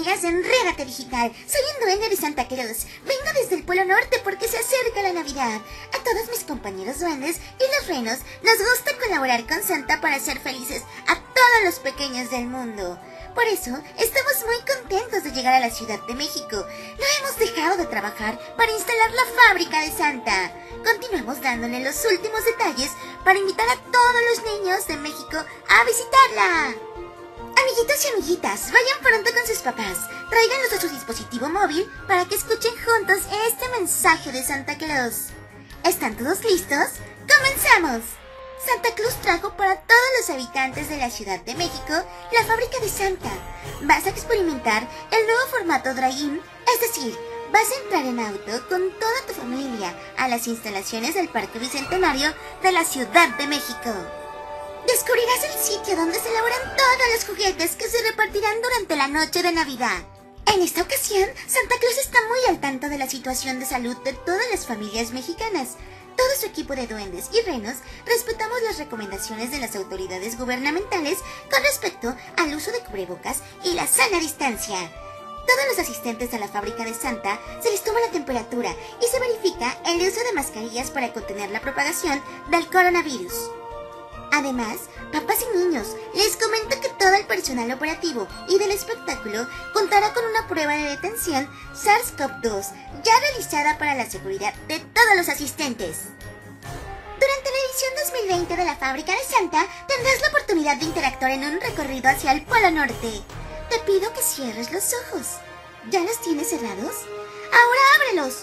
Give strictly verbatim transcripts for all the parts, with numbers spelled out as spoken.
amigas de Enrédate Digital. Soy un duende de Santa Claus. Vengo desde el Polo Norte porque se acerca la Navidad. A todos mis compañeros duendes y los renos nos gusta colaborar con Santa para hacer felices a todos los pequeños del mundo. Por eso, estamos muy contentos de llegar a la Ciudad de México. No hemos dejado de trabajar para instalar la fábrica de Santa. Continuamos dándole los últimos detalles para invitar a todos los niños de México a visitarla. Amiguitos y amiguitas, vayan pronto con sus papás. Tráiganlos a su dispositivo móvil para que escuchen juntos este mensaje de Santa Claus. ¿Están todos listos? ¡Comenzamos! Santa Claus trajo para todos los habitantes de la Ciudad de México la fábrica de Santa. Vas a experimentar el nuevo formato drive-in, es decir, vas a entrar en auto con toda tu familia a las instalaciones del Parque Bicentenario de la Ciudad de México. Descubrirás el sitio donde se elaboran todos los juguetes que se repartirán durante la noche de Navidad. En esta ocasión, Santa Claus está muy al tanto de la situación de salud de todas las familias mexicanas. Todo su equipo de duendes y renos respetamos las recomendaciones de las autoridades gubernamentales con respecto al uso de cubrebocas y la sana distancia. Todos los asistentes a la fábrica de Santa se les toma la temperatura y se verifica el uso de mascarillas para contener la propagación del coronavirus. Además, papás y niños, les comento que todo el personal operativo y del espectáculo contará con una prueba de detención SARS-CoV dos ya realizada para la seguridad de todos los asistentes. Durante la edición dos mil veinte de la Fábrica de Santa tendrás la oportunidad de interactuar en un recorrido hacia el Polo Norte. Te pido que cierres los ojos. ¿Ya los tienes cerrados? ¡Ahora ábrelos!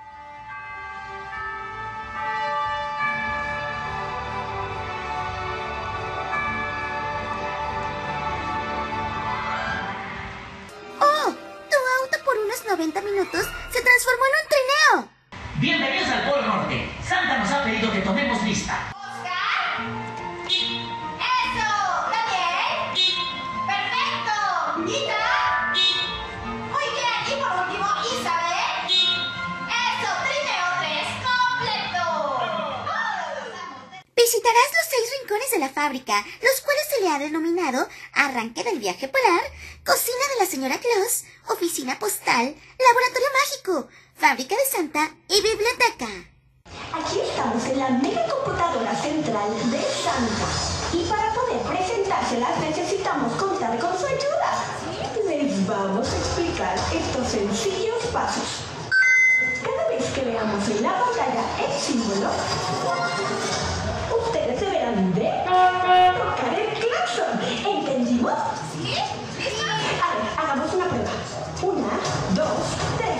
noventa minutos se transformó en un trineo. Bienvenidos al Polo Norte. Santa nos ha pedido que tomemos lista. ¡Oscar! ¡Eso! ¡Daniel! ¡Perfecto! ¡Nita! Muy bien. Y por último, Isabel. ¡Eso! ¡Trineo tres completo! Visitarás los seis rincones de la fábrica, los cuales se le ha denominado Arranque del Viaje Polar, Cocina de la Señora Claus, Oficina Postal, Laboratorio Mágico, Fábrica de Santa y Biblioteca. Aquí estamos en la mega computadora central de Santa. Y para poder presentárselas necesitamos contar con su ayuda. Les vamos a explicar estos sencillos pasos. Cada vez que veamos en la pantalla el símbolo, ustedes deberán de tocar el claxon. ¿Entendimos? ¿Sí? ¿Listo? A ver, hagamos una prueba. Una, dos, tres.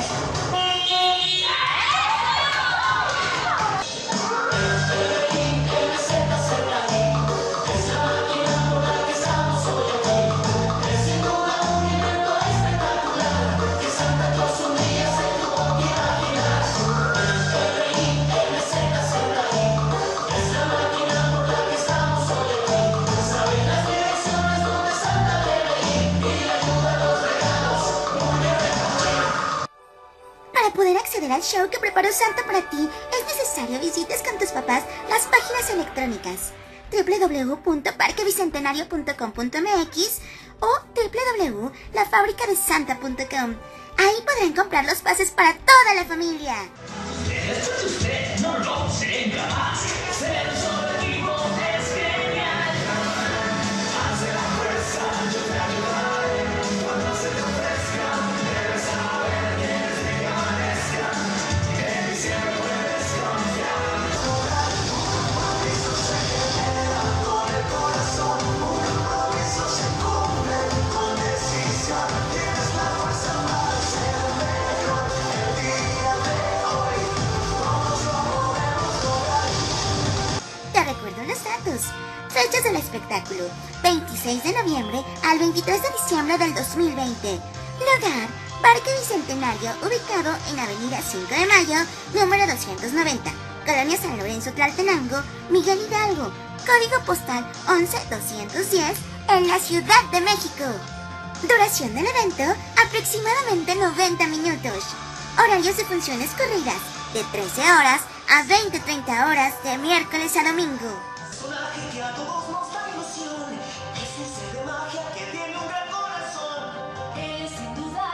Para poder acceder al show que preparó Santa para ti, es necesario visites con tus papás las páginas electrónicas doble u doble u doble u punto parque bicentenario punto com punto m x o doble u doble u doble u punto la fábrica de santa punto com. Ahí podrán comprar los pases para toda la familia. Esto es usted. No lo sé jamás. Ser solo equipo es genial. Hace la fuerza, yo te ayudaré. Cuando se te ofrezca, debes saber que eres de que amanezca. En mí siempre puedes confiar. Un compromiso se genera con el corazón. Un compromiso se cumple con decisión. Tienes la fuerza para ser mejor. El día de hoy todos lo podemos lograr. Te recuerdo los datos. Fechas del espectáculo: veintiséis de noviembre al veintitrés de diciembre del dos mil veinte. Lugar: Parque Bicentenario, ubicado en Avenida cinco de mayo, número doscientos noventa, Colonia San Lorenzo, Tlaltenango, Miguel Hidalgo. Código postal once doscientos diez, en la Ciudad de México. Duración del evento: aproximadamente noventa minutos. Horarios de funciones corridas: de trece horas a veinte treinta horas de miércoles a domingo. Personaje que a todos nos da ilusión. Es un ser de magia que tiene un gran corazón. Él es sin duda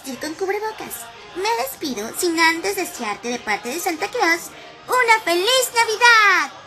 asistir con cubrebocas. Me despido sin antes desearte de parte de Santa Claus una feliz Navidad.